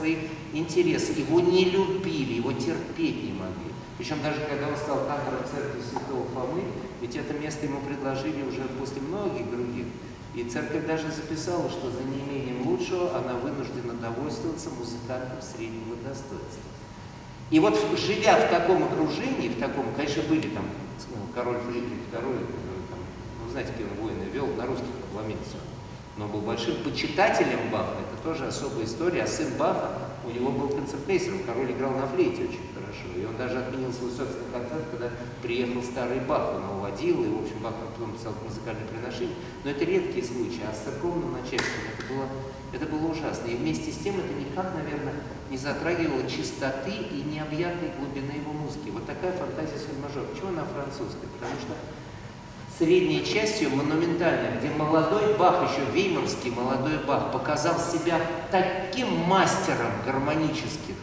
своих интересов. Его не любили, его терпеть не могли. Причем даже когда он стал кантором церкви Святого Фомы, ведь это место ему предложили уже после многих других. И церковь даже записала, что за неимением лучшего она вынуждена довольствоваться музыкантом среднего достоинства. И вот живя в таком окружении, в таком, конечно, были там король Фридрих II, там, вы знаете, какие он войны вел, на русских обломился. Но был большим почитателем Баха, это тоже особая история. А сын Баха, у него был концертмейстером, король играл на флейте очень хорошо. И он даже отменил свой собственный концерт, когда приехал старый Бах, он его водил, и, в общем, Бах потом писал музыкальное приношение. Но это редкие случаи, а с церковным начальством это было ужасно. И вместе с тем это никак, наверное, не затрагивало чистоты и необъятной глубины его музыки. Вот такая фантазия соль-мажор. Почему она французская? Потому что средней частью монументальная, где молодой Бах, еще веймарский молодой Бах, показал себя таким мастером гармонических,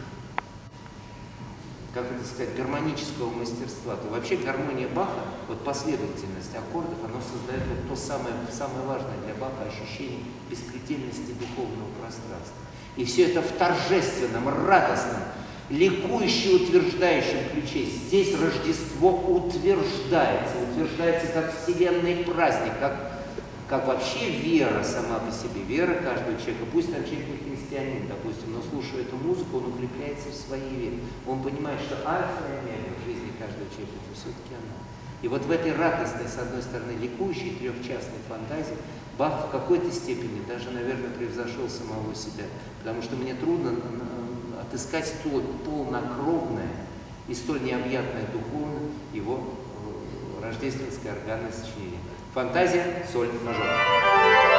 как это сказать, гармонического мастерства, то вообще гармония Баха, вот последовательность аккордов, она создает вот то самое важное для Баха ощущение беспредельности духовного пространства. И все это в торжественном, радостном, ликующе утверждающем ключе. Здесь Рождество утверждается как вселенный праздник, как вообще вера сама по себе, вера каждого человека. Пусть он человек не христианин, допустим, но слушая эту музыку, он укрепляется в своей вере. Он понимает, что альфа и омега в жизни каждого человека — это все-таки она. И вот в этой радостной, с одной стороны, ликующей трехчастной фантазии Бах в какой-то степени даже, наверное, превзошел самого себя. Потому что мне трудно отыскать столь полнокровное и столь необъятное духовно его рождественское органное сочинение. Фантазия соль мажор.